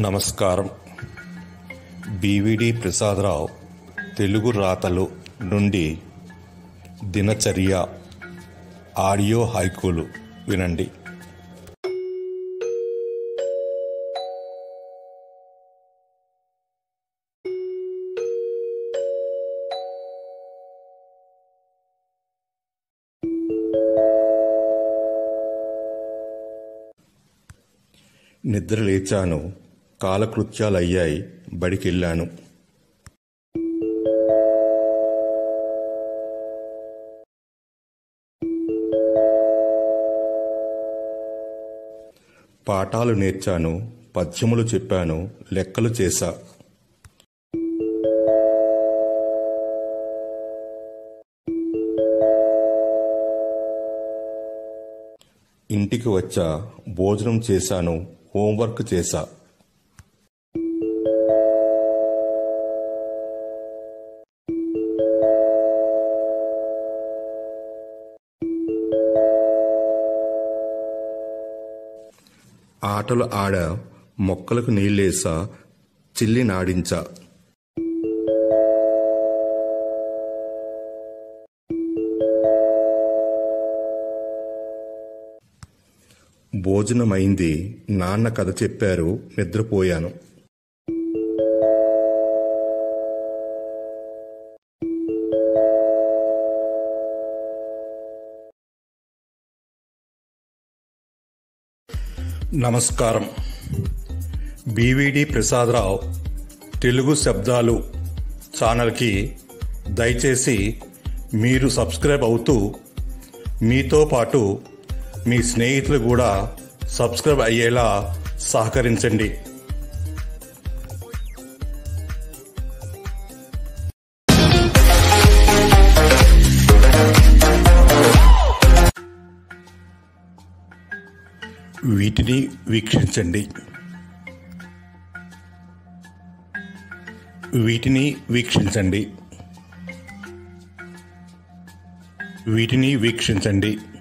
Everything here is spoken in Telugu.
నమస్కారం. బివిడి ప్రసాదరావు తెలుగు రాతలు నుండి దినచర్య ఆడియో హైకూలు వినండి. నిద్ర లేచాను, కాలకృత్యాలయ్యాయి, బడికెళ్ళాను. పాఠాలు నేర్చాను, పద్యములు చెప్పాను, లెక్కలు చేశా. ఇంటికి వచ్చా, భోజనం చేశాను, హోంవర్క్ చేశా. ఆటలు ఆడా, మొక్కలకు నీళ్ళేసా, చిల్లి నాడించా. భోజనమైంది, నాన్న కథ చెప్పారు, నిద్రపోయాను. నమస్కారం. బివిడి ప్రసాదరావు తెలుగు శబ్దాలు ఛానల్కి దయచేసి మీరు సబ్స్క్రైబ్ అవుతూ మీతో పాటు మీ స్నేహితులు కూడా సబ్స్క్రైబ్ అయ్యేలా సహకరించండి. వీటిని వీక్షించండి. వీటిని వీక్షించండి. వీటిని వీక్షించండి.